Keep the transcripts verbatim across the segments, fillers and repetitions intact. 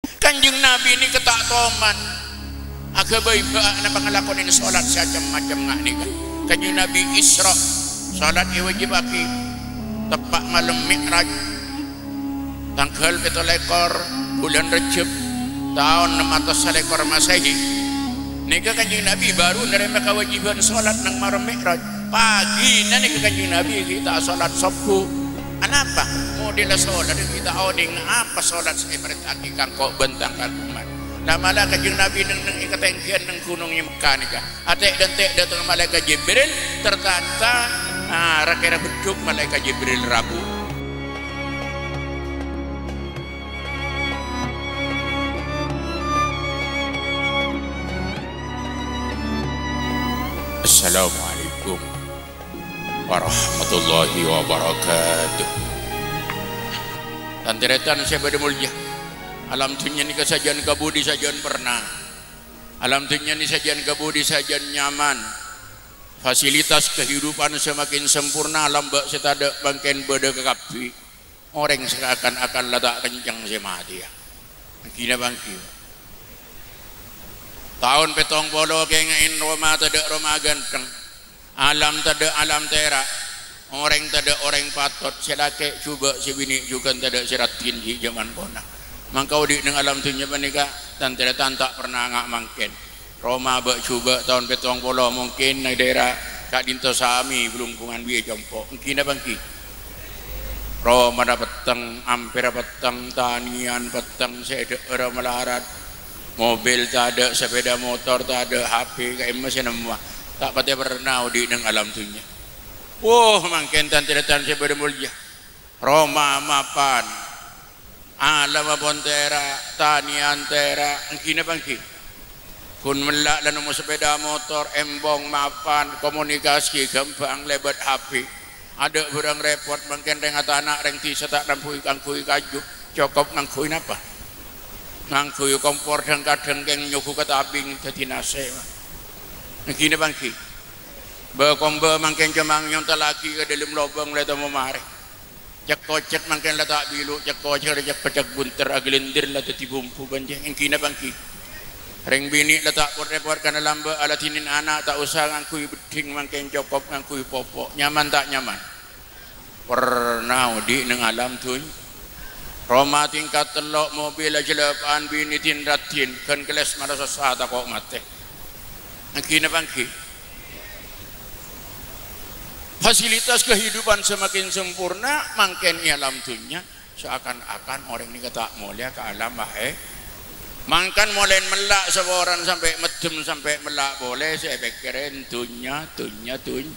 Kanjeng Nabi ini ketak toman agak baik na pangalakonin salat macam macam ngak ni kan. Kanjeng Nabi Isra salat yang wajib aki tepat malam Mi'raj tanggal betul ekor bulan Rejab tahun enam ratus ekor Masehi. Nika Kanjeng Nabi baru nerima kewajiban salat nang malam Mi'raj. Pagi na nika Kanjeng Nabi kita salat subuh. Anapa model salat kita oding apa salat saya berarti kangko bentang kaguman. Nah malah Kanjeng Nabi nang nang ikatengkian nang gunung Mekah nika. Atek dan tek datang malaikat Jibril tertata ah rakira beduk malaikat Jibril Rabu. Assalamualaikum warahmatullahi wabarakatuh. Tantiretan saya pada mulia. Alam dunia ni kesajian kabudi sajian pernah. Alam dunia ni sajian kabudi sajian nyaman. Fasilitas kehidupan semakin sempurna. Alam bak setada bangken beda kekapi. Orang seakan-akan letak kencang semati ya. Kina bangki. Tahun petong polo kengain Roma tada Roma ganteng. Alam tada alam tera. Orang tada orang patot. Selake coba sebini juga tada seratin di zaman kona. Mangkau di dengan alam dunia menikah dan tidak tak pernah ngak mangken. Roma bak coba tahun petong polo mungkin di daerah Kak Dinto Sami belum kungan biaya jompo. Mungkin apa ki? Roma ada petang, hampir petang tanian petang saya ada melarat. Mobil tak ada, sepeda motor tak ada, H P kayak mesin semua. Tak pati pernah di dengan alam dunia. Wah, mungkin dan tidak tan saya bermulia. Roma mapan. Alam abon tera, tanian tera, angkina bangki. Kun melak dan nomor sepeda motor, embong mapan, komunikasi gampang lebat H P. Ada berang repot mungkin dengan anak reng tisa tak nampui kangkui kaju, cokop ngangkui apa? Ngangkui kompor dan kadang keng nyuku ketabing jadi nase. Angkina bangki. Berkomber mungkin cemang yang telaki ke dalam lubang letak memari. Cek kocek mungkin letak bilu, cek kocek cek pecak bunter agelindir letak di bumbu banjeng. Engkina bangki. Reng bini letak pot-repot karena lamba alatinin anak tak usah ngangkui beding mungkin cokop ngangkui popok. Nyaman tak nyaman. Pernah di neng alam tuh. Roma tingkat telok mobil ajelepaan bini tindatin kan keles marasa sata kok mate. Engkina bangki. Fasilitas kehidupan semakin sempurna, makin alam dunia seakan-akan orang ini kata mulia ke alam bahe. Makan mulai melak seorang sampai medem sampai melak boleh saya pikirin dunia dunia dunia.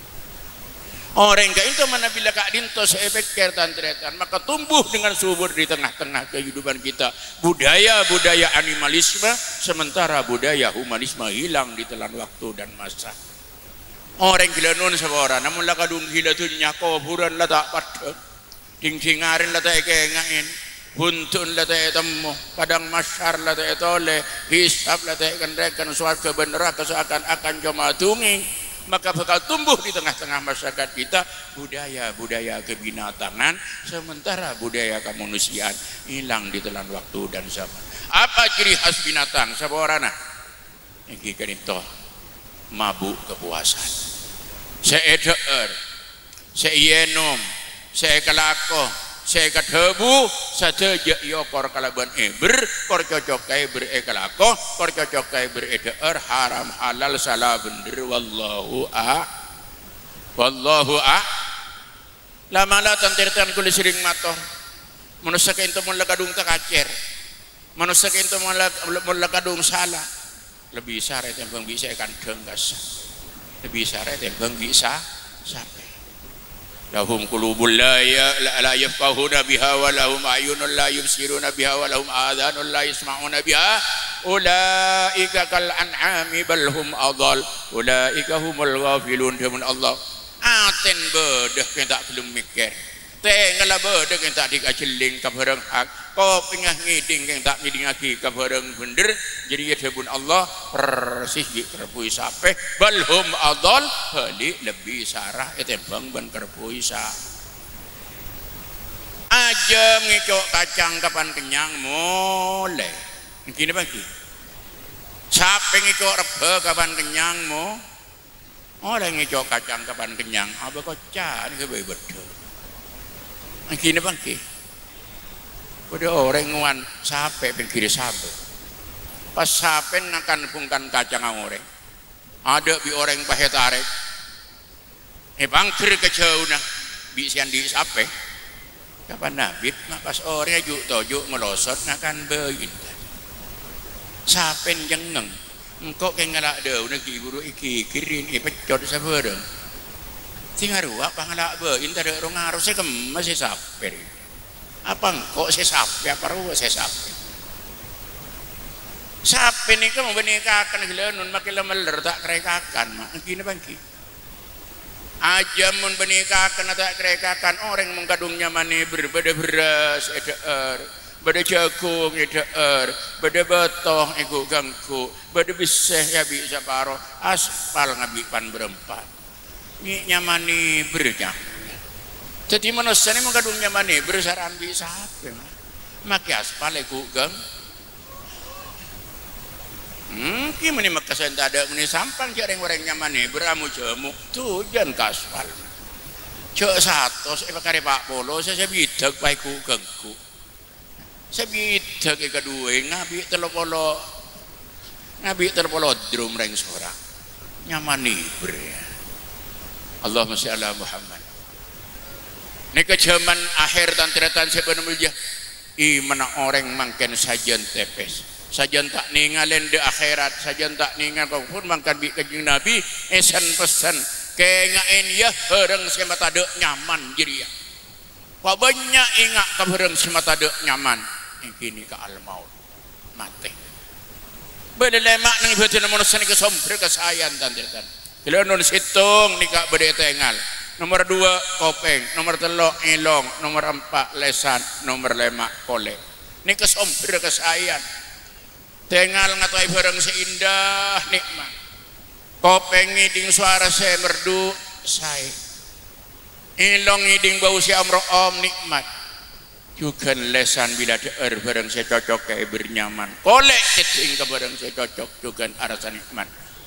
Orang kayak itu mana bila Kak Dinto saya pikir tantretan maka tumbuh dengan subur di tengah-tengah kehidupan kita budaya budaya animalisme sementara budaya humanisme hilang di telan waktu dan masa. Orang gila nun seorang, namun lah kadung gila tu nyako buran lah tak pada, tingsingarin lah tak kengain, buntun lah tak temu, kadang masyar lah tak tole, hisab lah tak kenrekan suarga neraka seakan-akan cuma tungi, maka bakal tumbuh di tengah-tengah masyarakat kita budaya budaya kebinatangan, sementara budaya kemanusiaan hilang di telan waktu dan zaman. Apa ciri khas binatang seorang? Ini kan itu mabuk kepuasan. Sayaeder, saya yenom, saya kelako, saya kedebu, saya jek yokor kalaban eber, kor cocok kaya ber ekelako, kor cocok kaya ber eder, haram halal salah bener, wallahu a, wallahu a. Lama lah tantir-tantir kulit sering mator, manusia kento mula kadung tak kacer, manusia kento mula mula kadung salah, lebih syarat yang bang bisa ikan dengkas. Lebih syarat yang bang bisa sampai. Lahum qulubul la la yafqahuna biha wa lahum ayunun la yubsiruna biha wa lahum adhanun la yasma'una biha ulaika kal an'ami bal hum adall ulaika humul ghafilun demun Allah aten bedah yang tak belum mikir tengala bedah yang tak dikajeling ka bareng hak kau pingah ngiding yang tak ngiding lagi ka bareng bener jadi ya demun Allah persih di kerpui sape balhum adol balik lebih sarah itu bang ban kerpui sa aja aja ngicok kacang kapan kenyang mulai gini bagi sampai ngicok rebe kapan kenyang mo oleh ngicok kacang kapan kenyang apa kocak ini kebaik betul gini bagi pada orang nguan sampai pikir sabar pas sampai ngakan pungkan kacang orang ada bi orang pahe tarik eh bangkir kejauh nah bisian di sampai kapan nabit mak pas orangnya juk tojuk ngelosot ngakan bein sapen jengeng engkau kayak ngelak deu nagi guru iki kirin i pecot sabar tinggal ruak pangalak bein tadi orang harusnya kemas si saper apa engkau si saper apa ruak si saper sapen ini kan membenikakan gelenun makin lemeler tak kerekakan mak gini bangki aja mun benikakan atau kerekakan orang mengkadungnya mani berbeda beras edaer beda jagung edaer beda betong ego gangku beda biseh ya bisa paro aspal ngabipan berempat ni nyamani berjang jadi manusia ini mengkadungnya mani bersaran bisa apa maki aspal ego gang Hmm, gimana makasan tak ada meni sampang cak orang nyaman ni beramu jemu tu jan kaswal. Cak satu saya pakai pak polo saya bidak paiku gengku. Saya bidak ke kedua ngabi telopolo ngabi telopolo drum reng sorak nyaman ni ber. Allahumma shalli ala Muhammad. Ni kejaman akhir tantratan sebenarnya imana orang mangken sajen tepes. Sajan tak ninggalin di akhirat sajan tak ninggal pun mangkan bi kajing Nabi esan pesan kengain ya hereng semata dek nyaman jiria pak banyak ingat ke hereng semata dek nyaman kini ke al maut mati beda lemak nang ibadah manusia ni kesompre kesayan tandirkan kalau non situng nikah beda tengal nomor dua kopeng nomor telok ilong nomor empat lesan nomor lima kolek ni kesompre kesayan tengal ngatai barang seindah nikmat kopeng ngiding suara saya merdu saya ilong ngiding bau si amro om nikmat juga lesan bila deer barang saya cocok kayak bernyaman kolek cecing ke barang saya cocok juga arasa nikmat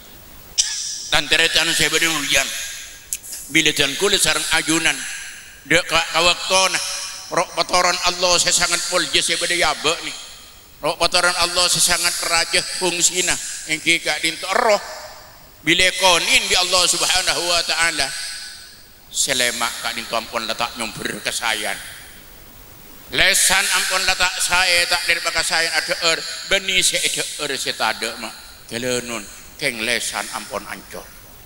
dan teretan saya berdurian bila dan kulit sarang ajunan dek kawaktona rok patoran Allah saya sangat polje saya berdaya nih roh patoran Allah sesangat raja fungsina yang kika dinto roh bila konin bi Allah subhanahu wa ta'ala selemak kak dinto ampun letak nyumpur kesayan lesan ampun letak saya tak dari bakasayan ada er benih saya ada er saya tak ada mak kelenun keng lesan ampun ancor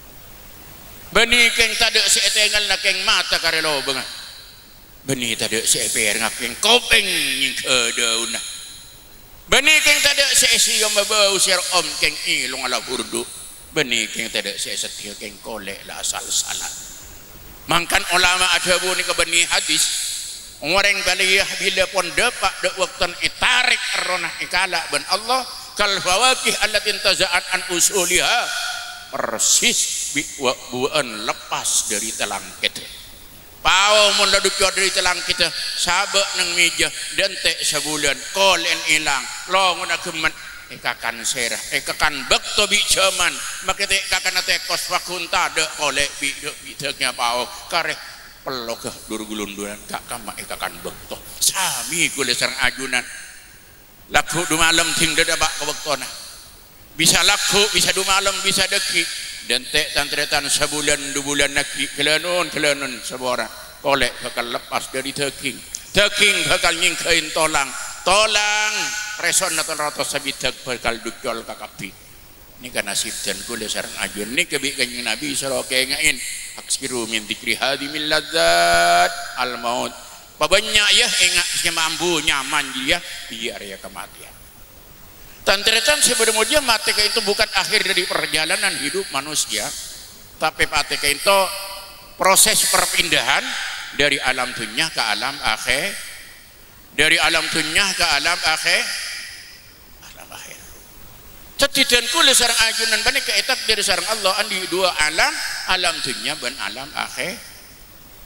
benih keng tak ada saya tinggal nak keng mata karelo bengat benih tak ada saya per ngakeng kopeng yang kedaunah benih keng tada seisi yang membau sir om keng ilung ala burdu benih keng tada seisi keng kolek la asal salat mangkan ulama ada bu ni ke benih hadis orang baliyah bila pun dapat dek waktan itarik ronah ikala ben Allah kal fawakih allatin taza'at an usuliha persis buan lepas dari telang kita pau mun laduk dari telang kita sabak nang meja dan tek sebulan kolen ilang longon akeman ekakan serah ekakan bekto bi jaman make tek kakan tek kos fakunta de kolek bi bi teknya pau kareh pelok dur-gulunduran kak kama ekakan bekto sami kule sareng ajunan laku du malam ting de bak ke bektona bisa laku bisa du malam bisa deki dan tek tantretan sebulan dua bulan lagi kelenun kelenun seborang kolek bakal lepas dari teking teking bakal nyingkain tolang tolang reson atau ratus sabitak bakal dukjol kakapi ini kan nasib dan kule sarang ajun ini kebi kanjeng Nabi sallallahu alaihi ngain aksiru min dzikri hadimil ladzat al maut pabanyak ya ingat mampu nyaman dia biar ya kematian tantretan sebenarnya mati itu bukan akhir dari perjalanan hidup manusia tapi mati itu proses perpindahan dari alam dunia ke alam akhir dari alam dunia ke alam akhir alam akhir cetidan kule sarang ajunan bani ke etak dari sarang Allah andi dua alam alam dunia dan alam akhir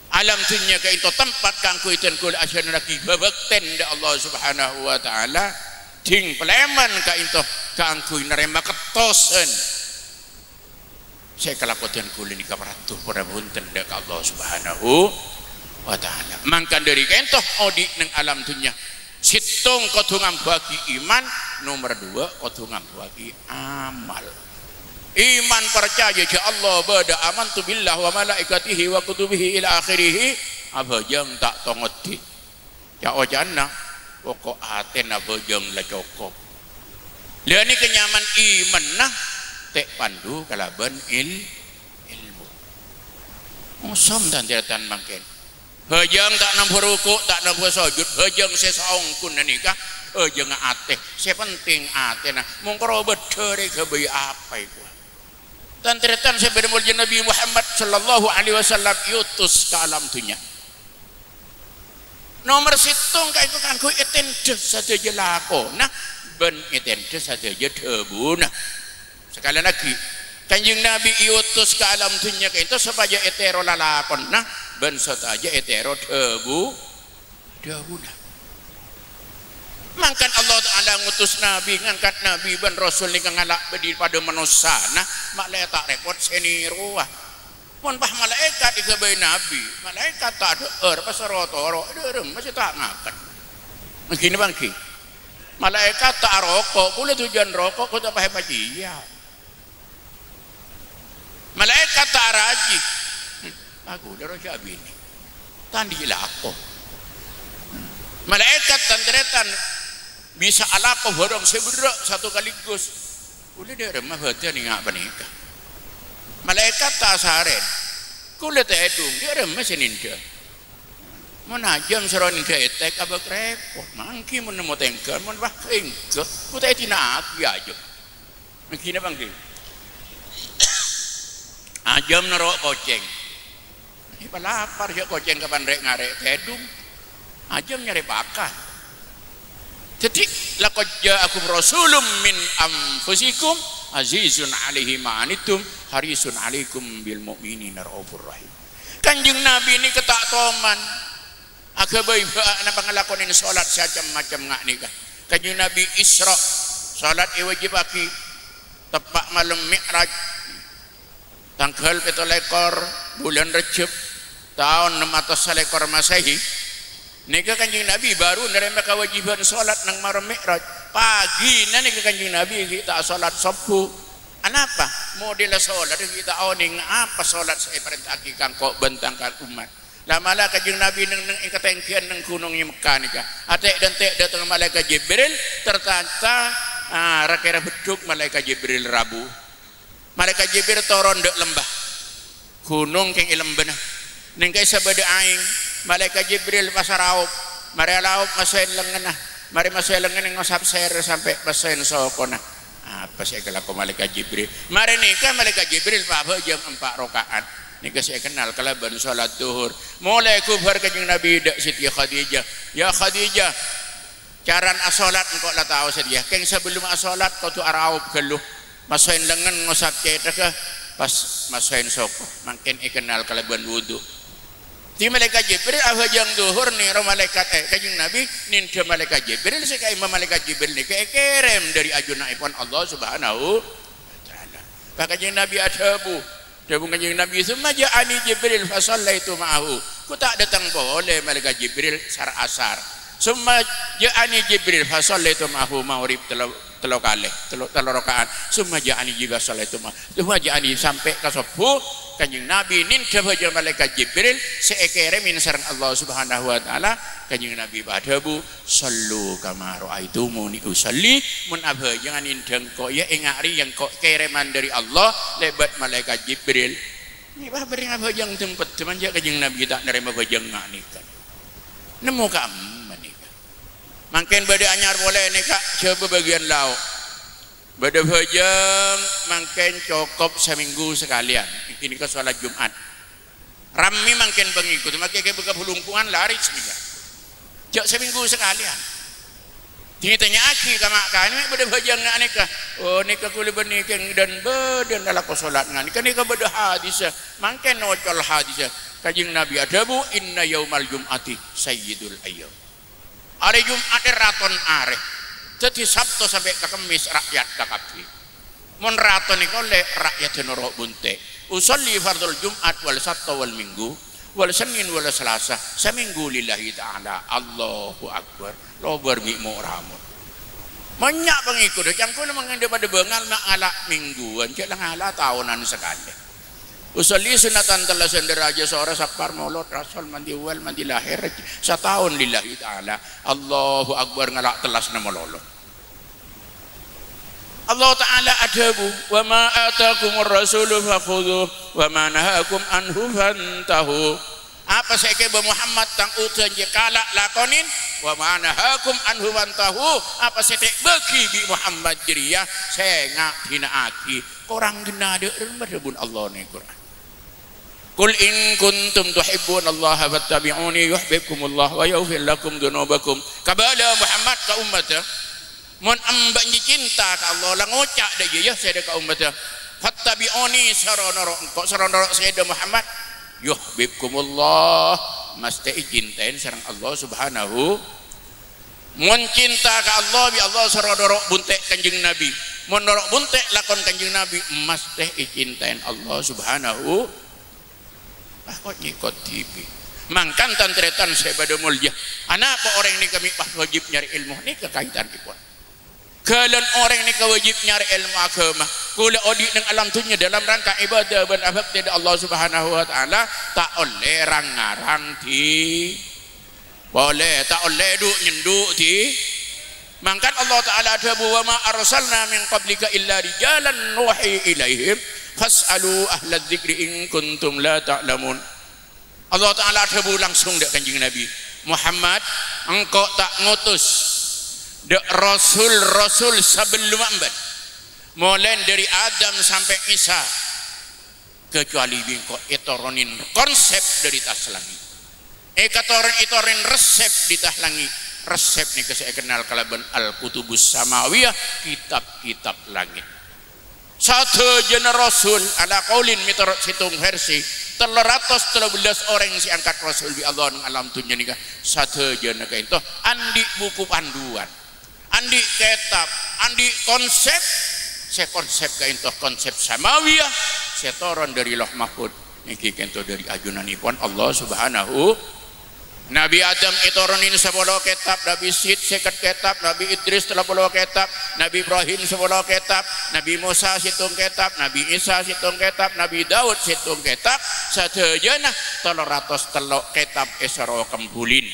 alam dunia ka itu tempat kangku itu kul asyana lagi babakten da Allah subhanahu wa ta'ala ting peleman ka itu kangku nerema ketosen saya kalakotan kul ini kaparatu pada bunten da Allah subhanahu wa ta'ala mangkan dari kentoh odi neng alam dunia situng kodungan bagi iman nomor dua kodungan bagi amal iman percaya ke Allah bada amantu billah wa malaikatihi wa kutubihi ila akhirih abajang tak tongoti ya ojana pokok aten abajang la cukup dia ni kenyaman iman nah tek pandu kalaban il ilmu musam dan tiratan mangken hajang tak nampu rukuk, tak nampu sujud, hajang sesaung kun nikah, hajang ateh. Saya penting ateh nah. Mungkro bedere kebayi apa itu? Dan ternyata saya bermula Nabi Muhammad Sallallahu Alaihi Wasallam yutus ke alam dunia. Nomor situng kayak kan ku etende saja jelako. Nah, ben etende saja debu. Nah, sekali lagi. Kanjeng Nabi iutus ke alam dunia itu supaya etero lalakon nah ben aja etero debu debu nah mangkan Allah Ta'ala ngutus Nabi ngangkat Nabi ben Rasul ni ngalak bedi pada manusia nah malaikat tak repot seniruah pun pah malaikat ikabai Nabi malaikat tak ada er pasarotoro ada masih tak ngakan begini bangki malaikat tak rokok boleh tujuan rokok kau tak paham aja malaikat tak raji aku udah roja bini tandi lako malaikat tantretan bisa alako borong seberak satu kaligus udah dia remah baca nih ngak panika malaikat tak saren kulit edung dia remah seninda menajam seron ketek abak repot mangki menemu tengkel mun bah engke ku teh tina aki aja mangkina bangki ajam nerok koceng ini lapar ya koceng kapan rek ngarek kedung ajam nyari pakan jadi laqad ja'akum rasulun min anfusikum azizun alaihi ma'anitum harisun alaikum bil mu'minina raufur rahim kanjeng Nabi ini ketak toman agak baik nak ngelakonin salat macam-macam ngak nikah kanjeng Nabi Isra salat wajib aki tepak malam Mi'raj tanggal petolekor bulan Rejab tahun enam ratus selekor Masehi nika kanjeng Nabi baru nerima kewajiban salat nang malam Mi'raj pagi nani kanjeng Nabi kita salat subuh anapa model salat kita oning apa salat saya perintah kang kok bentang kan umat lama-lama kanjeng Nabi nang ikatengkian nang gunung Mekah nika atek dan tek datang malaikat Jibril tertata ah, rakira beduk malaikat Jibril Rabu malaikat Jibril toron dek lembah gunung keng ilem benah ning kay sabada aing malaikat Jibril pasar raup mari laup masain lengenah mari masain lengen ngosap ser sampai masain sokona apa saya kelaku malaikat Jibril mari nikah malaikat Jibril pak jam empat rakaat nikah saya kenal kalaban salat zuhur mulai kubar kanjeng Nabi dak Siti Khadijah ya Khadijah caran asolat engkau lah tahu sedia keng sebelum asolat kau tu araup geluh masukin lengan ngosap cetak pas masukin soko makin ikenal kalaban wudu di malaikat Jibril ahajang duhur nih ro malaikat eh kanjeng Nabi ninja malaikat Jibril sekai malaikat Jibril nih kayak kerem dari ajunaipun Allah subhanahu taala pak kanjeng Nabi adhabu debu kanjeng Nabi summa ja'ani Jibril fa sallaitu ma'ahu ku tak datang boleh malaikat Jibril sar asar summa ja'ani Jibril fa sallaitu ma'ahu maghrib telo kali telo telo rakaat summa ja'ani juga salatu ma summa ja'ani sampai ke subuh kanjeng Nabi ninja baja malaikat Jibril seekere min sareng Allah subhanahu wa taala kanjeng Nabi badabu sallu kama raaitumuni usalli mun abah jangan indeng kok ya ingari yang kok kereman dari Allah lebat malaikat Jibril ini bah bering abah yang tempat teman ja kanjeng Nabi tak nerima bajang nikah nemu kamu mungkin bade anyar boleh nih kak coba bagian lauk bade bajang mungkin cukup seminggu sekalian ini ke sholat Jumat rami mungkin pengikut makai ke buka pelumpungan lari seminggu jauh seminggu sekalian tinggi tanya aki kamak kan ini bade bajang nggak nikah oh nikah kulit bernikah dan badan dalam sholat nggak nikah nikah bade hadis mungkin nocol hadis Kanjeng Nabi adabu inna yaumal jum'ati sayyidul ayyam. Hari Jumat raton are. Jadi Sabtu sampai ke Kamis rakyat kakapi. Mon raton iku le rakyat norok bunte. Usolli fardul Jumat wal Sabtu wal Minggu wal Senin wal Selasa seminggu lillahi ta'ala. Allahu Akbar. Lo bermikmu ramun. Banyak pengikut yang kuno mengenai pada bengal mengalak mingguan, cek ngala tahunan sekali. Usolli sunatan telah senderaja seorang sakpar maulud rasul mandi wal mandi lahir setahun lillahi ta'ala. Allahu Akbar ngalak telas nama lolo. Allah Ta'ala adabu wa ma atakumur rasulu fakhudhu wa ma nahakum anhu fantahu. Apa saya ke Muhammad tang utan je kalak lakonin wa ma nahakum anhu fantahu. Apa saya tek bagi bi Muhammad jeriya saya ngak hinaaki korang gena de merebun Allah ni Quran. Qul in kuntum tuhibbunallaha fattabi'uni yuhibbukumullah wa yaghfir lakum dzunubakum. Kabala Muhammad ka ummata mon ambak cinta ka Allah la ngocak dah je ya saya ka ummata fattabi'uni saronoro kok saronoro saya Muhammad yuhibbukumullah mesti cintain sareng Allah subhanahu. Mon cinta ka Allah bi Allah saronoro buntek kanjeng Nabi mon norok buntek lakon kanjeng Nabi mesti cintain Allah subhanahu. Ah kok nyikot T V mangkan tantretan saya pada mulia anak apa orang ini kami wajib nyari ilmu ni kekaitan kita. Kalian orang ini wajib nyari ilmu agama. Kula audit dengan alam dunia dalam rangka ibadah dan abad dari Allah Subhanahu Wa Taala tak oleh rang-ngarang di boleh tak oleh duk nyenduk di. Mangkan Allah Taala ada wa ma arsalna min qablika illa rijalan nuhi ilaihim fas'alu ahla dzikri in kuntum la ta'lamun. Allah Taala ada langsung dak kanjeng Nabi Muhammad engkau tak ngutus dek rasul-rasul sebelum ambat mulai dari Adam sampai Isa kecuali bingko etoronin konsep dari tas langit ekatorin etorin resep di tas langit resep ni saya kenal kalaban al-kutubus samawiyah kitab-kitab langit satu jenis rasul ala qaulin miturut situng versi tiga ratus tiga belas orang yang diangkat rasul bi Allah nang alam dunia ni satu jenis kayak itu andi buku panduan andi kitab, andi konsep, saya konsep kain toh konsep samawiyah, saya turun dari loh mahfud, ini kento dari ajunanipun Allah Subhanahu. Nabi Adam itu turunin sepuluh kitab, Nabi Sid seket kitab, Nabi Idris telah puluh kitab, Nabi Ibrahim sepuluh kitab, Nabi Musa situng kitab, Nabi Isa situng kitab, Nabi Daud situng kitab, sadayana tiga ratus telok kitab Isra kembulin.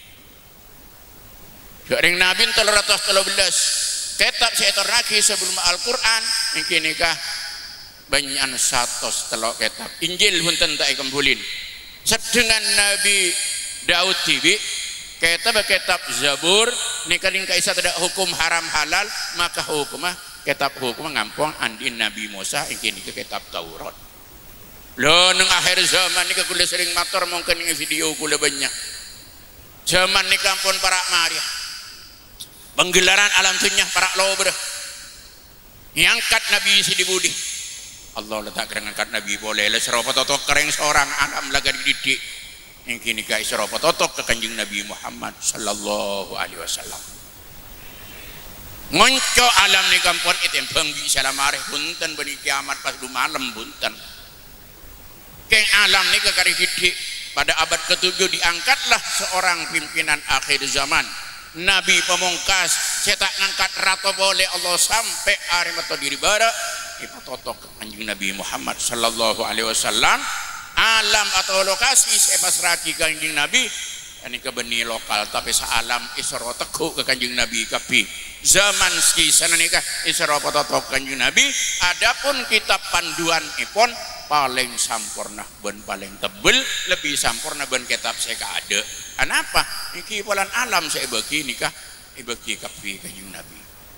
Dari Nabi tiga ratus tiga belas kitab saya lagi sebelum Al-Quran ini nikah banyak satu telok kitab Injil pun tentak kembulin sedengan Nabi Daud tibi kitab kitab Zabur nikah ringka isa tidak hukum haram halal maka hukumah kitab hukum ngampung andi Nabi Musa ini ke kitab Taurat lo neng akhir zaman ini kula sering matur mungkin ini video kula banyak zaman ini kampun para Maria penggelaran alam dunia para lober ngangkat Nabi Sidi Budi Allah letak kereng angkat Nabi boleh le seropo totok kereng seorang alam laga dididik yang kini guys seropo totok ke kanjeng Nabi Muhammad sallallahu alaihi wasallam ngonco alam ni kampun itu yang banggi salam areh bunten bani kiamat pas du malam bunten keng alam ni kekari didik pada abad ketujuh diangkatlah seorang pimpinan akhir zaman Nabi pemungkas cetak ngangkat ratu boleh Allah sampai hari mata diri barak kita totok anjing Nabi Muhammad sallallahu alaihi wasallam alam atau lokasi saya pasraki kanjeng Nabi ini ke benih lokal tapi sealam Isra teguh ke kanjeng Nabi kapi zaman ski sana nikah Isra totok kanjeng Nabi adapun kitab panduan ipon paling sampurna ben paling tebel lebih sampurna ben kitab saya ada kenapa iki polan alam saya bagi nikah ibagi kapi kanjeng Nabi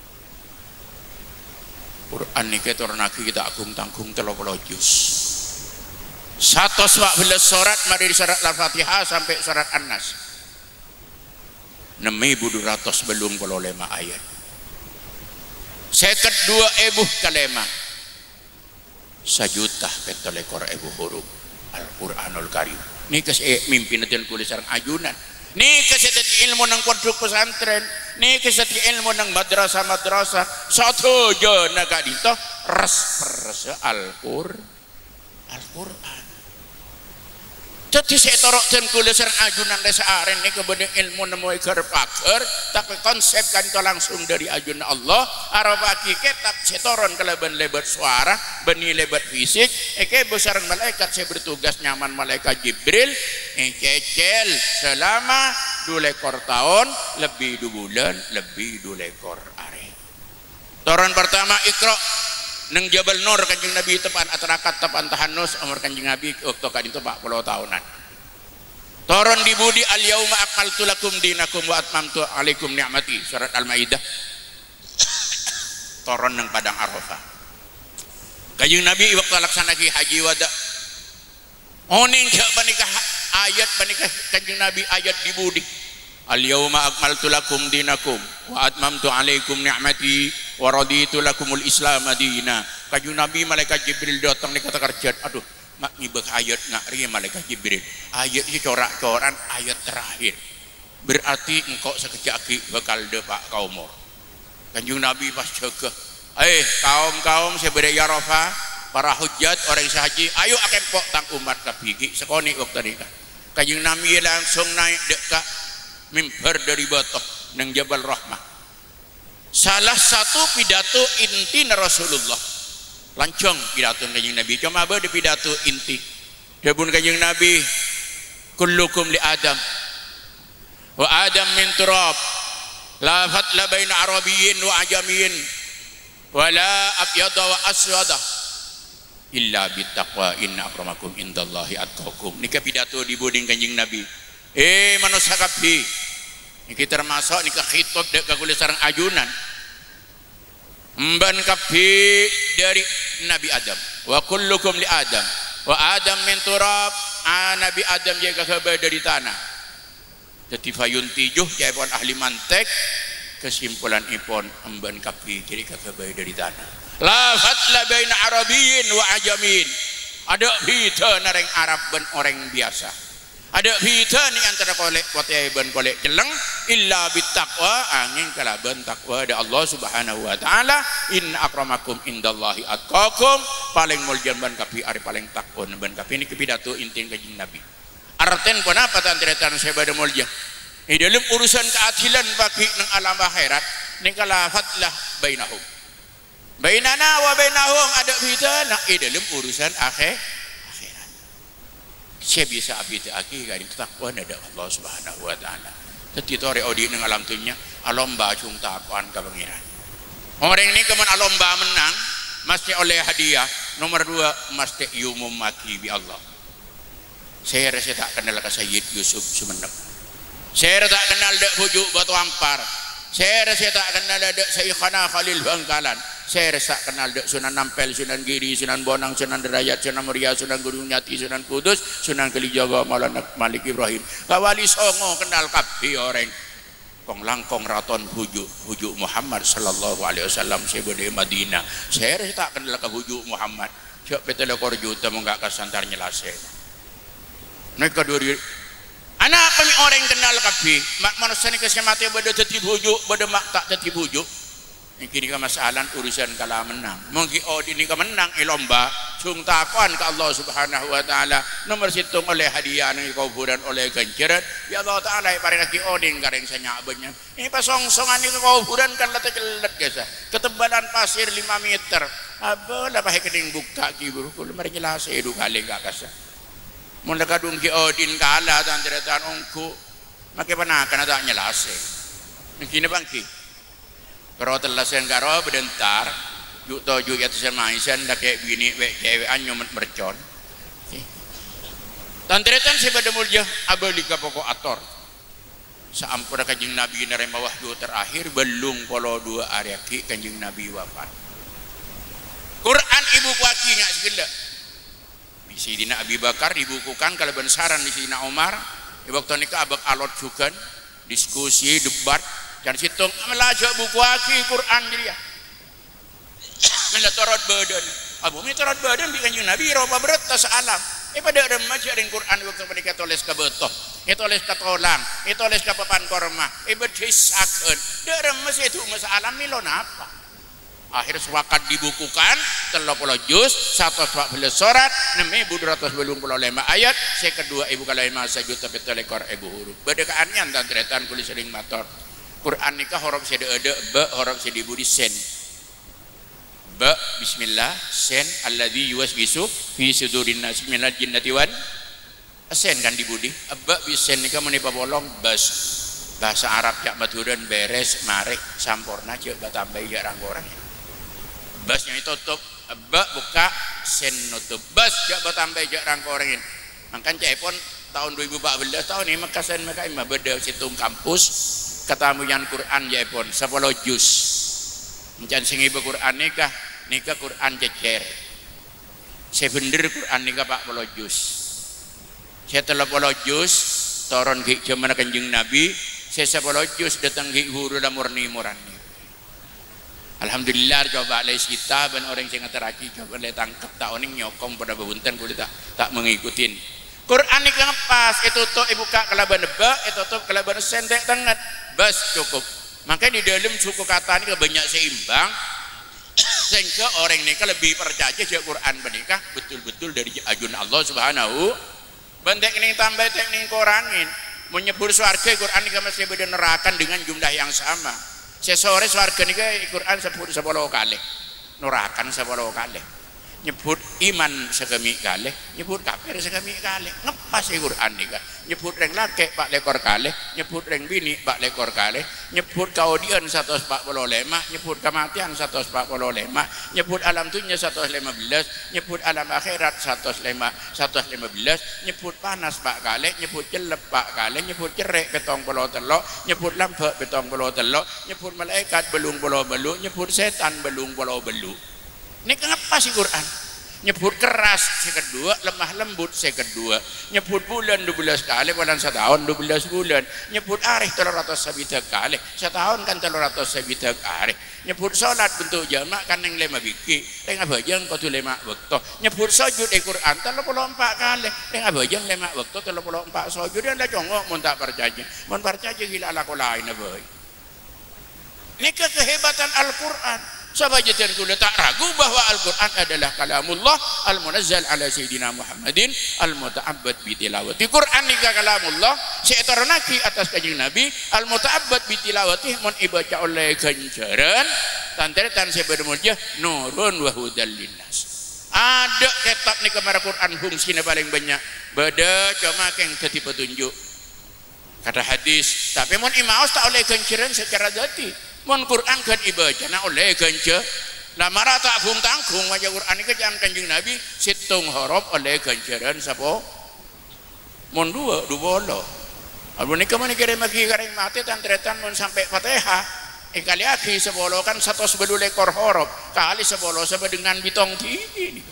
Quran nikah turun lagi kita agung tanggung telur puluh juz satu belas surat mari di surat Al-Fatihah sampai surat An-Nas enam ribu dua ratus belum kalau lima ayat seket dua ebuh kalema sajuta ketolekor ebu huruf Al-Quranul Karim Ni kes mimpin natin kulit sarang ajunan. Ni keseti ilmu nang pondok pesantren, ni keseti ilmu nang madrasah-madrasah. Satu je naga dito res res Al-Qur Al-Qur'an. Jadi saya torokkan kulit sarang ajunan desa aren ni kemudian ilmu nemu iker paker, tapi konsep kan itu langsung dari ajunan Allah. Arab hakikat tak setoron keleban lebat suara, beni lebat fisik. Eke besar malaikat saya bertugas nyaman malaikat Jibril. Eke cel selama dua ekor tahun, lebih dua bulan, lebih dua ekor hari. Toron pertama Iqra neng Jabal Nur Kanjeng Nabi tepan atarakat tepan tahanus umur Kanjeng Nabi waktu kan itu empat puluh tahunan. Toron dibudi al yauma akmaltu lakum dinakum wa atmamtu alaikum ni'mati surat Al-Maidah. Toron neng padang Arafah. Kanjeng Nabi waktu laksanakan haji wada. Oning ke panikah ayat panikah Kanjeng Nabi ayat dibudi. Al yauma akmaltu lakum dinakum wa atmamtu alaikum ni'mati wa raditu lakumul Islam madina. Kanjeng Nabi malaikat Jibril datang ni kata kerja, aduh mak ngibek ayat ngari malaikat Jibril. Ayat ini corak-coran ayat terakhir. Berarti engkau sekejap bakal depak kaumur. Kanjeng Nabi pas jaga, eh kaum-kaum sebeda Arafah, para hujjat orang sahaji, ayo akempok tang umat kabigi sekoni waktu nikah. Kanjeng Nabi langsung naik dekat mimbar dari batok nang Jabal Rahmah. Salah satu pidato inti Rasulullah. Lancong pidato Kanjeng Nabi. Cuma apa di pidato inti? Dabun Kanjeng Nabi, kullukum li Adam. Wa Adam min turab. La fatla baina Arabiyyin wa Ajamiyyin. Wa la abyada wa aswada. Illa bittaqwa inna akramakum indallahi atqakum. Nika pidato dibuding Kanjeng Nabi. Eh manusia kabeh iki termasuk nika khitab dek kakulis sareng ajunan mban kabeh dari Nabi Adam wa kullukum li Adam wa Adam min turab. ah, Nabi Adam jaga kabeh dari tanah. Jadi fayun tijuh jaipun ahli mantek kesimpulan ipon mban kabeh kiri kabeh dari tanah. La fatla baina Arabiyyin wa Ajamin. Ada beda nareng Arab ben orang biasa. Ada beda ni antara kolek kotai ben kolek jeleng illa bittaqwa angin kalaban takwa da Allah Subhanahu wa taala. Inna akramakum indallahi atqakum. Paling mulia ban kapi ari paling takwa ban kapi ini pidato inti Kanjeng Nabi. Arten pun apa tantretan saya pada mulia. Di dalam urusan keadilan bagi nang alam akhirat ning kalafatlah bainahum. Bainana wa bainahum ada beda nak di dalam urusan akhir. Saya bisa abdi aki kali takwa ada Allah Subhanahu wa taala. Dadi tore odi nang alam dunya alomba cung takwan ka pangeran. Orang ini kemen alomba menang mesti oleh hadiah. Nomor dua mesti yumum maki bi Allah. Saya rasa tak kenal ke Sayyid Yusuf Sumenep. Saya tak kenal dek bujuk Batu Ampar. Saya rasa tak kenal dek Syekhana Khalil Bangkalan. Saya rasa kenal dek Sunan Ampel, Sunan Giri, Sunan Bonang, Sunan Derajat, Sunan Muria, Sunan Gunung Nyati, Sunan Kudus, Sunan Kalijaga, Maulana Malik Ibrahim. Kawali Songo kenal kabeh orang. Kong langkong raton hujuk hujuk Muhammad sallallahu alaihi wasallam sebede Madinah. Saya rasa tak kenal ke hujuk Muhammad. Cak petele korjuta menggak kasantar nyelase. Nek kaduri anak kami orang kenal kabeh. Mak manusia ni kesemate bade dadi hujuk, bade mak tak dadi hujuk. Ini kan masalah urusan kalah menang. Mungkin oh ini kan menang lomba cung takon ke Allah Subhanahu wa taala. Nomor situng oleh hadiah nang kuburan oleh ganjaran. Ya Allah taala paring lagi oding gareng sanyabenya. Ini pasong-songan iki kuburan kan letek-letek guys. Ketebalan pasir lima meter. Apa lah pahe keding buka ki buru kulo mari jelas edu kali gak kasa. Mun kadung ki odin kala tantretan ongku. Make panakan ada nyelase. Mungkin bangki. Kalau telasen karo bedentar, juk toju ya tusen maisan dah kayak bini wek cewek anyomet mercon. Tantretan sebada mulia abalika pokok ator. Saampura Kanjeng Nabi nerima wahyu terakhir belum polo dua hari aki Kanjeng Nabi wafat. Quran ibu kuaki ngak segala. Bisi dina Abi Bakar dibukukan kalau bensaran di Sidina Umar. Di waktu nikah abak alot juga diskusi debat. Dan situng melajak buku aki Quran dia. Melatorot badan. Abu melatorot badan bi Kanjeng Nabi roba berat tas alam. Eh pada remas yang Quran waktu mereka tulis ke beto, itu tulis ke tolang, itu tulis ke papan korma, eh berdesakan. Dak remas itu masalah milon apa? Akhir sewakat dibukukan tiga puluh juz, seratus empat belas surat, enam ribu dua ratus dua puluh lima ayat, saya kedua ibu kalau lima sejuta betul ekor ibu huruf. Bedekaannya antara tretan kulis sering motor. Quran nikah huruf sede ede, ba huruf sede budi sen. Ba bismillah sen alladzi yuwaswisu fi sudurin nas minal jinnati wan sen kan di budi. Ba bisen nikah menipa bolong bas. Bahasa Arab jak maturan beres marek sampurna cek tambah jarang orang. Basnya itu tutup, ba buka sen nutup. Bas jak tambah jarang orang ini. Makan cepon tahun dua ribu empat belas tahun ini maka sen maka imah beda situng kampus ketamuyan Quran cepon sepuluh juz. Mencan singi Quran nikah nikah Quran cecer. Saya bener Quran nikah pak puluh juz. Saya telah puluh juz turun ke zaman kanjeng Nabi. Saya sepuluh juz datang ke huru dan murni murani. Alhamdulillah coba les kita ben orang sing ngeteraki coba le tangkap tahun ini nyokong pada bebuntan kulit tak tak mengikutin. Quran nikah pas itu tuh ibu kak kelaban ba itu tuh kelaban sentek tangan bas cukup. Makanya di dalam suku kata ini banyak seimbang sehingga orang nikah lebih percaya jika Quran menikah betul-betul dari ajun Allah Subhanahu. Bentek ini tambah teknik kurangin menyebut swarga Quran nikah masih beda nerakan dengan jumlah yang sama. Sesore swarga nikah Quran sepuluh sepuluh kali nerakan sepuluh kali. Nyebut iman segemi kali, nyebut kafir segemi kali. Ngepas Quran nikah. Nyebut reng laki pak lekor kali, nyebut reng bini pak lekor kali, nyebut kaudian seratus empat puluh lima, nyebut kematian seratus empat puluh lima, nyebut alam dunia seratus lima belas, nyebut alam akhirat seratus lima, seratus lima belas, nyebut panas pak kali, nyebut jelek pak kali, nyebut cerek betong puluh telok, nyebut lampu betong puluh telok, nyebut malaikat belung puluh belu, nyebut setan belung puluh belu. Ini kenapa sih Quran? Nyebut keras saya kedua, lemah lembut saya kedua, nyebut bulan dua belas kali, bulan setahun dua belas bulan, nyebut arih telur ratus sabita kali, setahun kan telur ratus sabita kali, nyebut sholat bentuk jamak kan yang lima biki, yang abajang kau tu lima waktu, nyebut sujud di Quran telur puluh empat kali, yang abajang lima waktu telur puluh empat sujud yang dah congok mun tak percaya, mun percaya gila laku lain aboy. Ini kehebatan Al-Quran. Sahabat jadian kuda tak ragu bahwa Al-Quran adalah kalamullah al-munazzal ala Sayyidina Muhammadin al-muta'abbad bitilawati. Quran nikah kalamullah seeteronaki atas kanjeng Nabi al-muta'abbad bitilawati mun ibaca oleh ganjaran tanteretan sebenarnya nurun wa hudal linnas. Ada kitab nikah mara Quran fungsina paling banyak beda cuma keng dadi petunjuk kata hadis tapi mun imaos tak oleh ganjaran secara zati. Mun Quran kan ibadah na oleh ganja nah marah tak bung tanggung wajah Quran ini kan kanjeng Nabi situng horob oleh ganjaran sapa mun dua dua bolo abu ini kemana kirim lagi kareng mati tantretan mun sampai Fatihah ikali lagi sebolo kan satu sebelu lekor horob kali sebolo sama dengan bitong tinggi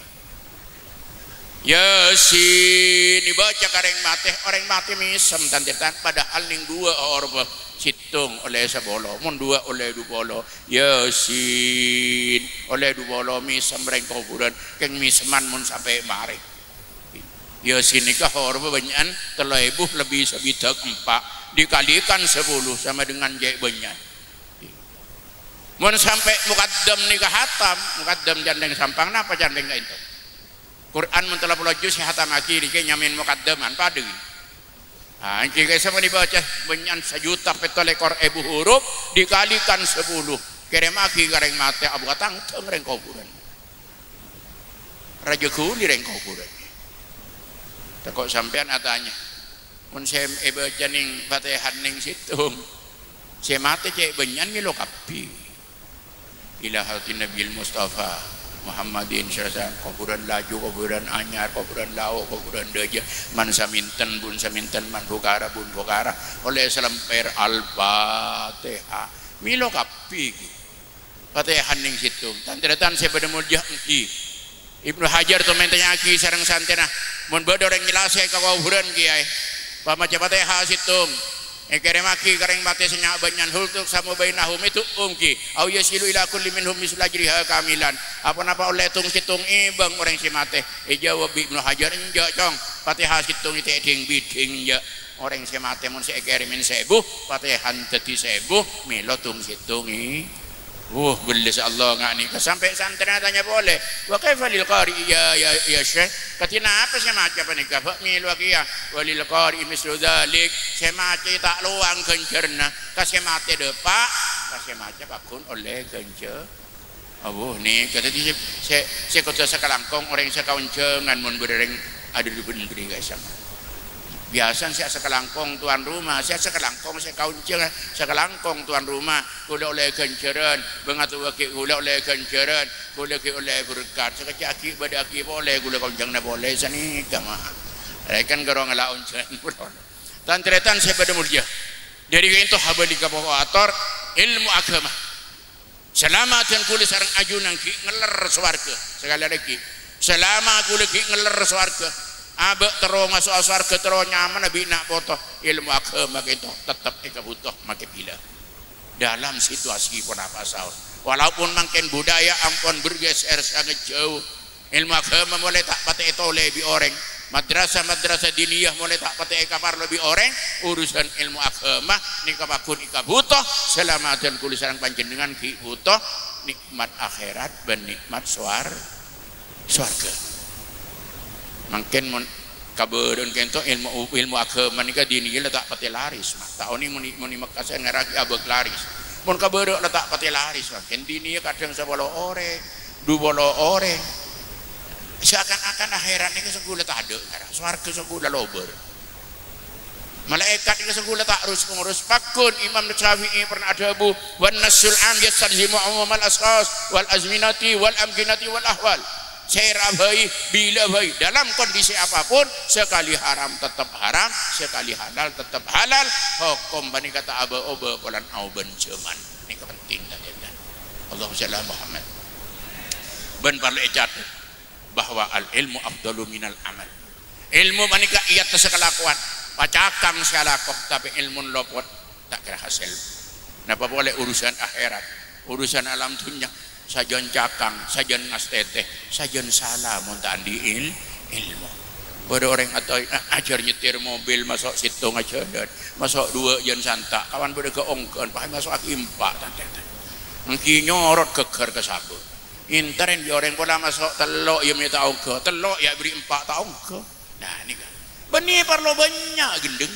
Yasin dibaca kareng mati orang mati misem tantretan padahal ning dua horob situng oleh sebolo, mun dua oleh dua bolo, Yasin oleh dua bolo misam reng kuburan, keng miseman mun sampai mari. Yasin nikah horba banyakan telah ibu lebih sebidak empat dikalikan sepuluh sama dengan jek banyak. Mun sampai mukaddam nikah hatam, mukaddam jandeng sampang napa jandeng itu? Quran mun telah puluh juz hatam akhir ke nyamin mukaddaman padu. Nah, jika sama dibaca banyak sejuta petol ekor ibu huruf dikalikan sepuluh kirim lagi kareng mati abu katang reng kuburan raja kuli reng kuburan tak sampean atanya mun saya baca ning Fatihah ning situng saya mati cek banyak milo kapi ila hati Nabi Mustafa Muhammadin syarasa kuburan laju kuburan anyar kuburan lau kuburan deja man saminten bun saminten man bukara bun bukara oleh selemper al-fatihah milo kapi Fatihah ning situng tanteretan saya pada mujah engki Ibnu Hajar tu mentanya aki sareng santena mun bade orang nyelasai ka kuburan kiai pamaca Fatihah situng Ekere maki kareng mate senyak banyan hultuk sama bainahum itu ungki au yasilu ila kulli minhum misla ajriha kamilan apa napa oleh tung situng ibang orang si mate e jawab Ibnu Hajar enja cong Fatihah situng itu ding biding ya orang si mate mun si ekere min sebuh Fatihan dadi sebuh milo tung situng i Wah, belis Allah ngak ni. Sampai santri tanya boleh. Wa kaifa lil qari ya ya ya Syekh? Katina apa sih macam apa nikah? Fa mil wa qiyah walil qari mislu dzalik. Semace tak luang kencerna. Kasih mate depak, kasih mace pakun oleh kencer. Oh, ni kata dia saya saya kota sekalangkong orang sekauncengan mun bereng ada di bendri guys. Biasa saya sekelangkong tuan rumah, saya sekelangkong saya kaunceng, sekelangkong tuan rumah, gula oleh kenceran, bengatu wakil gula oleh kenceran, gula oleh berkat, sekecil aki pada aki boleh, gula kaunceng na boleh, sani kama, rekan gerong ala uncen, tantretan saya pada mulia, dari itu habali kapoator ilmu agama, selama dan kulit sarang ajunan ki ngeler swarga, sekali lagi, selama kulit ki ngeler swarga. Abek terus masuk surga terus nyaman nabi nak foto ilmu agama itu tetap eka butuh makin bila dalam situasi pun apa sahur walaupun makin budaya ampun bergeser sangat jauh ilmu agama mulai tak pakai itu lebih orang madrasah madrasah diniyah mulai tak pakai eka par lebih orang urusan ilmu agama nikah pakun eka butuh selama dan kulisan panjenengan ki butuh nikmat akhirat dan nikmat suar surga. Mungkin mun kabeun kento ilmu ilmu agama nika dini letak pati laris mah tahun ini muni muni Mekah ngaraki abeg laris mun kabeun letak pati laris mungkin dini kadang sabolo ore du bolo ore seakan-akan akhirat nika segula tak ada swarga segula lober malaikat nika segula tak harus ngurus pakun Imam Syafi'i pernah ada bu wan nasul am yasallimu umumal asqas wal azminati wal amkinati wal ahwal saya baik bila baik dalam kondisi apapun sekali haram tetap haram sekali halal tetap halal hukum bani kata aba oba polan au benceman ini penting dan Allah sallallahu Muhammad ben parle ecat bahwa al ilmu afdalu minal amal ilmu bani ka iya sekalakuan pacakang sekalakoh tapi ilmu lopot tak kira hasil napa boleh urusan akhirat urusan alam dunia sajon cakang, sajon ngastete, sajon salah muntaan di il, ilmu. Pada orang atau ajar nyetir mobil masuk situ ngajadan, masuk dua jan santak, kawan pada keongkan, paham masuk impak tante. Mungkin nyorot keker ke sabu. Intern di orang pola masuk telok ya minta ongko, telok ya beri empat tahun ke. Nah ini kan, benih perlu banyak gendeng.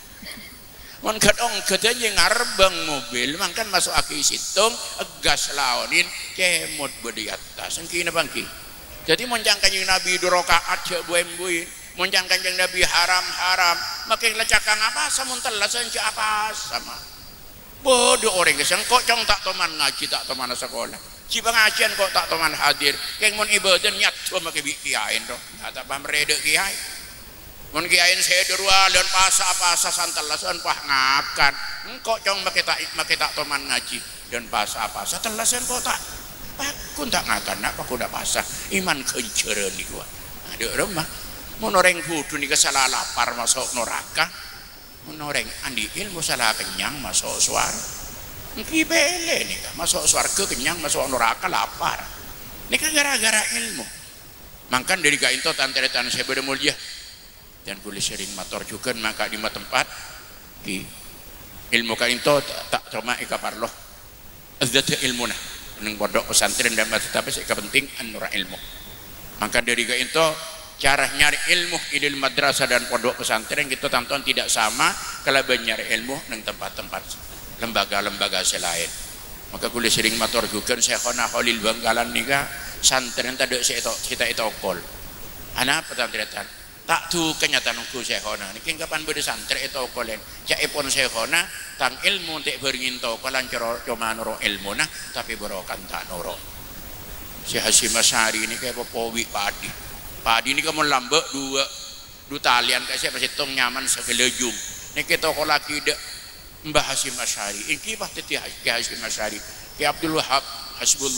Mun kadang katanya ngarbang mobil, mangkan masuk aki situng, gas laonin, kemut bodi atas. Engki na bangki. Jadi moncang kanjeng Nabi dua rakaat cek buem-buin, moncang kanjeng Nabi haram-haram, makin lecakang apa samun telas enci apa sama. Bodoh orang kesang kok cong tak teman ngaji tak teman sekolah. Si pengajian kok tak teman hadir. Keng mun ibadah nyat cuma ke kiai ndo. Tak paham redek kiai. Mun kiain saya derua dan pasa-pasa santelasan pah ngakan engkau cong make tak make tak teman ngaji dan pasa-pasa telasan kok tak pakun tak ngakan nak pakun dak pasa iman kencereun niku ada rumah mun orang kudu nika salah lapar masuk neraka mun orang andi ilmu salah kenyang masuk swarga iki bele nika masuk swarga kenyang masuk neraka lapar nika gara-gara ilmu mangkan dari ka into tanteretan saya bermulia dan boleh sering motor juga maka di tempat di ilmu kain to tak cuma ika parloh azat ilmu nah neng pondok pesantren dan tapi seka penting anura ilmu maka dari kain to cara nyari ilmu idil madrasah dan pondok pesantren kita tonton tidak sama kalau nyari ilmu neng tempat-tempat lembaga-lembaga selain maka boleh sering motor juga saya kena Khalil Bangkalan nika santren tadi saya kita itu okol anak pesantren tak tu kenyataan ku sekhona niki kapan bede santri itu kolen cak ipon sekhona tang ilmu tek beringin to kolan cuma noro ilmu nah tapi berokan tak noro si Hasyim Asy'ari ini kayak popowi padi padi ini kamu lambek dua dua talian kayak siapa situng nyaman segelejung niki to kolaki dek Mbah Hasyim Asy'ari iki pah teti Hasyim Asy'ari ki Abdul Wahab Hasbullah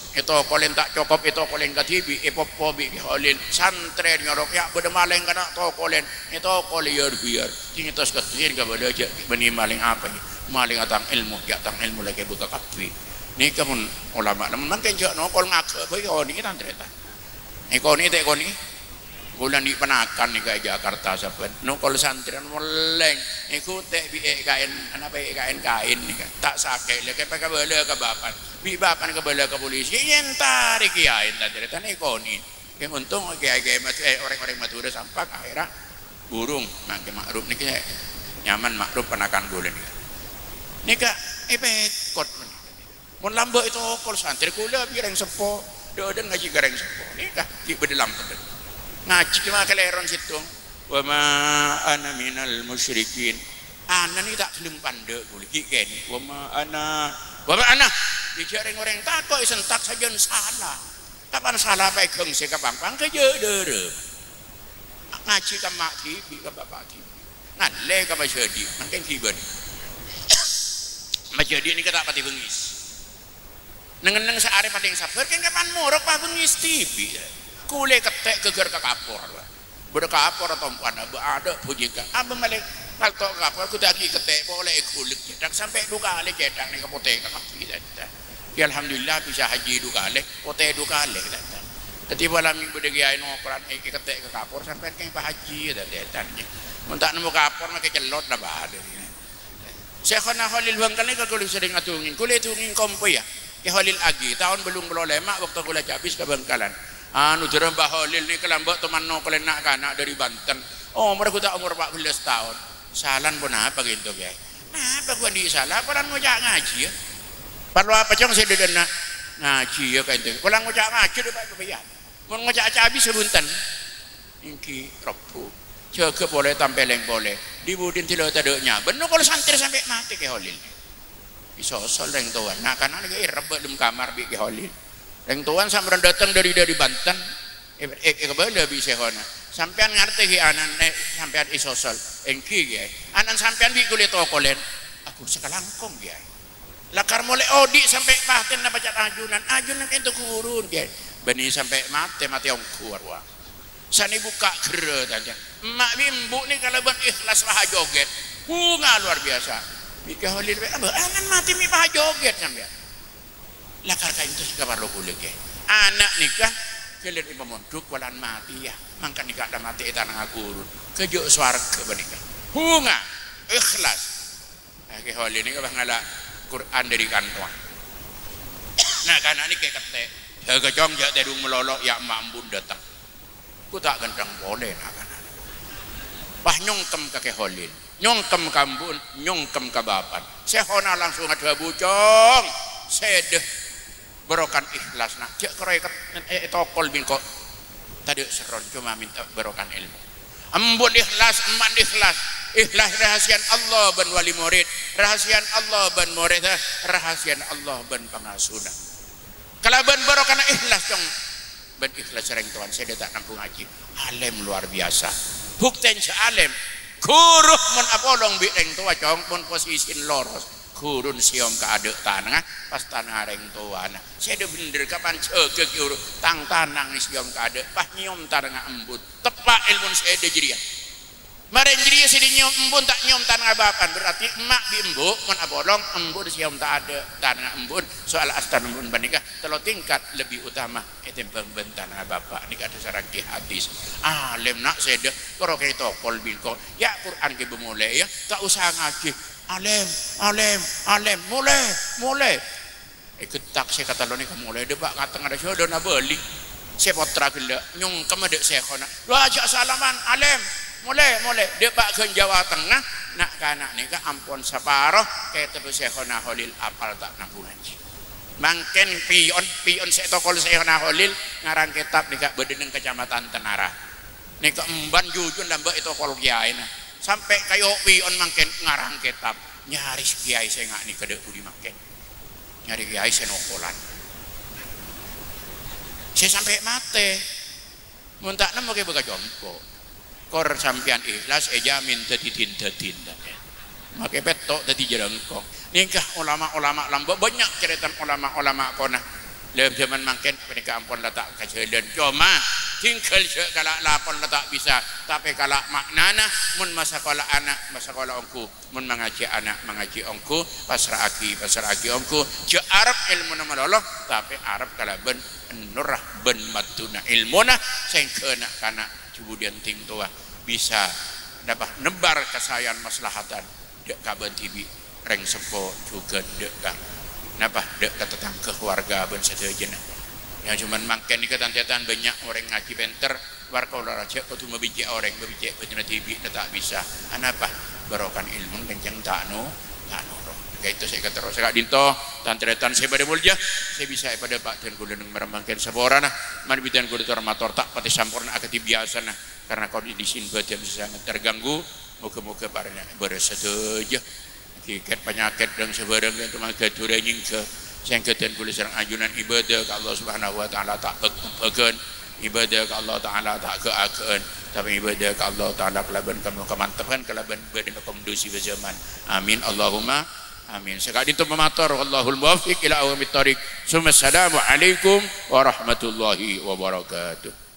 itu kolen tak cukup itu kolen katibi ipopo bi holil santren nyorok ya beda maling kana to kolen itu kolier biar tinggi tos ketir ka beda aja beni maling apa ni maling atang ilmu ya atang ilmu lagi buka kafi ni kamun ulama namun mangken jo no kol ngak bagi oni santren ta ikoni te koni bulan di penakan ni kayak Jakarta sahabat no kol santren meleng iku tek bi kain apa kain kain ni tak sakit le kayak pakai bela ke bapan bi bapan ke bela ke polisi yen tarik kiai tadi tan ikoni yang untung kiai-kiai eh orang-orang Madura sampak akhirnya burung mangke makruf niki nyaman makruf penakan bulan ni nika epekot mun lambo itu kol santri kula bireng sepo doden ngaji gareng sepo nika di bedelam pedeng ngaji cuma keleron situ wa ma ana minal musyrikin ana ni tak gelem pandek boleh kene wa ma ana wa ma ana dijareng orang takok sentak saja salah kapan salah pegang se kapampang ke jeudeur ngaji ka mak ki bi ka bapak ki ngalle ka majadi mangken kiben majadi ni kata pati bengis nengen-neng saare pating sabar kan kapan morok pa bengis tibi kule ketek geger ke kapur beda kapur atau mana ada bujika abang balik kalau kapur aku daki ketek boleh kulit cetak sampai dua kali cetak nih kepotek ke kaki ya alhamdulillah bisa haji dua kali potek dua kali jadi malam minggu degiain ngoperan ketek ke kapur sampai ke haji dan datangnya untuk nemu kapur makai celot lah bahada Syekhona Khalil Bangkal ni kalau sering atungin kulit tungin kompo ya ke Khalil agi tahun belum belum lemak waktu kulit habis ke Bangkalan anu derem Mbah Holil ni kelambak teman no kelenak kanak dari Banten oh mereka tak umur empat belas tahun salan pun apa gitu guys nah apa gua di salah kalau ngajak ngaji ya perlu apa cong saya dena ngaji ya kayak itu kalau ngajak ngaji dapat kebayang mau ngajak habis sebunten ingki robu jaga boleh tampeleng boleh dibudin tidak tadanya benar kalau santri sampai mati ke Holil bisa sol yang tuan nah karena lagi rebet dalam kamar bi ke Holil yang tuan sampai datang dari dari Banten eh eh kebala bisa hona sampean ngerti ki anan eh sampean isosol engki ki anan sampean bi kulit tokolen aku sekalangkong ki lakar mulai odi sampai paten na baca ajunan ajunan itu kurun ki bani sampai mati mati yang kuar wa sani buka gere aja emak bimbu ni kalau ban ikhlas lah joget bunga luar biasa bika Holil be anan mati mi pah joget sampean lakar kain itu juga perlu kulit ke anak nikah kelir imam monduk walan mati ya mangkan nikah ada mati itu anak gurun kejuk swarga bernikah bunga ikhlas ke Holil ini kabah ngala Quran dari kantong nah karena ini kayak ketek jaga cong jak terung melolok ya mambun datang ku tak gendang boleh nah karena pah nyongkem ke Holil nyongkem kambun nyongkem ke bapan sehona langsung ada bucong sedeh berokan ikhlas nak cek keroi eh tokol bingko tadi seron cuma minta berokan ilmu embun ikhlas eman ikhlas ikhlas rahasian Allah ban wali murid rahasian Allah ban murid rahasian Allah ban pengasuh kalau ban berokan ikhlas dong ban ikhlas sering tuan saya tak nampung ngaji alim luar biasa bukten sealim kuruh mun apolong bi eng tua cong pun posisi loros kurun siom ke adek tanah pas tanah reng tuan saya ada bener kapan cek ke tang tanang ni siom ke adek pas nyiom tanah embut tepak ilmu saya ada jadi maren jadi saya nyiom embut tak nyiom tanah bapan berarti emak bi embuk mun abolong embut siom tak ada tanah embut soal astan embut banikah telo tingkat lebih utama itu ben tanah bapak nikah ada sarang ki hadis alim nak saya ada kalau kayak tokol bilko ya Quran ke bemulai ya tak usah ngaji alim alim alim mulai mulai ikut tak saya kata lo ni kamu mulai debak kata ada show dona beli saya potra gila nyung kamu dek saya kona lu ajak salaman alim mulai mulai debak ke Jawa Tengah nak kanak ni kan ampun separoh kayak terus saya kona Holil apal tak nabung aja mangken pion pion saya tokol saya kona Holil ngarang kitab ni kak bedeneng kecamatan Tenara ni kak emban jujun dan mbak itu kol kiai nah sampai kayo pion mangken ngarang kitab nyaris kiai saya nggak nih kedek budi mangken nyari kiai saya nokolan saya sampai mate muntak nemu ke beka jompo kor sampian ikhlas eja minta titin titin make petok tadi jerengkong nikah ulama-ulama lambo banyak cerita ulama-ulama kona Lem zaman mangken mereka ampun letak kejadian cuma tinggal kalau lapon letak bisa tapi kalau maknana mun masa sekolah anak masa sekolah ongku mun mengaji anak mengaji ongku pasrah aki pasrah aki ongku je Arab ilmu nama Allah tapi Arab kalau ben nurah ben matuna ilmuna sengkena kana kemudian ting tua bisa dapat nebar kesayan maslahatan dek kaben tibi reng sepo juga dek ka napa dek ketetang keluarga ben sedejena yang cuman mangken di ketantiatan banyak orang ngaji penter warga olahraga kudu mabiji orang mabiji betina T V tak bisa anapa barokan ilmu kenceng takno takno kayak itu saya kata roh saya dinto tantretan saya pada mulja saya bisa pada pak dan gula neng merambangkan saboran nah mana bidan gula termator tak pati sampurna akati biasa nah karena kau di sini baca bisa sangat terganggu muka-muka barangnya bersetuju tiket penyakit dan sebarang yang teman keturunan ke yang ketan kulit serang ajunan ibadah ke Allah Subhanahu Wa Taala tak bagian ibadah ke Allah Taala tak keakean tapi ibadah ke Allah Taala kelaban kamu kemantapan kelaban badan kondusi berzaman amin Allahumma amin sekali itu mematur wallahul muwaffiq ila aqwamit thoriq. Assalamualaikum warahmatullahi wabarakatuh.